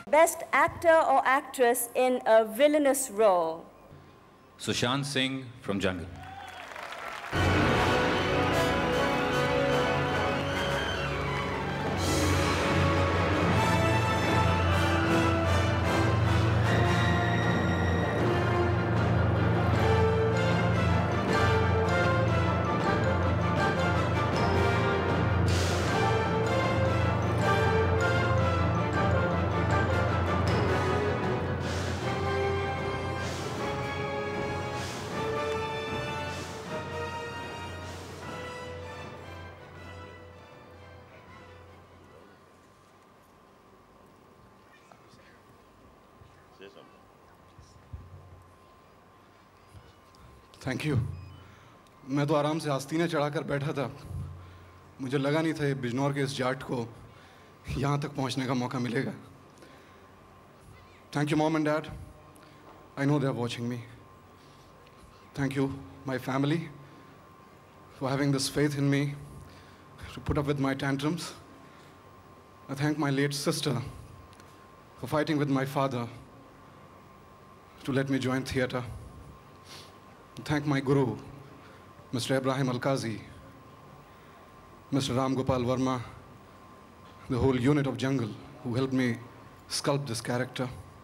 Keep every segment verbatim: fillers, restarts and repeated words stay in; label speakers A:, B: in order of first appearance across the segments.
A: Best Actor or Actress in a Villainous Role.
B: Sushant Singh from Jungle.
C: Thank you. मैं तो आराम से आस्तीने चढ़ाकर बैठा था, मुझे लगा नहीं था ये बिजनौर के इस जाट को यहाँ तक पहुँचने का मौका मिलेगा। Thank you mom and dad, I know they are watching me. Thank you my family for having this faith in me to put up with my tantrums. I thank my late sister for fighting with my father to let me join theatre. I thank my guru, Mister Ibrahim Alkazi, Mister Ram Gopal Verma, the whole unit of Jungle who helped me sculpt this character.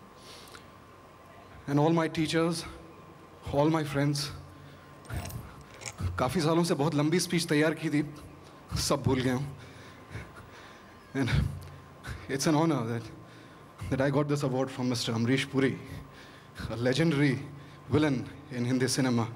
C: And all my teachers, all my friends. काफ़ी सालों से बहुत लंबी speech तैयार की थी, सब भूल गया हूँ. And it's an honor that, that I got this award from Mister Amrish Puri, a legendary villain in Hindi cinema.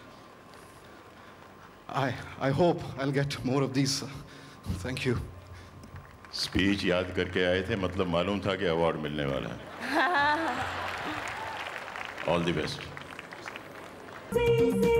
C: I, I hope I'll get more of these. Thank you.
D: Speech याद करके आए थे, मतलब मालूम था कि award मिलने वाला है. All the best.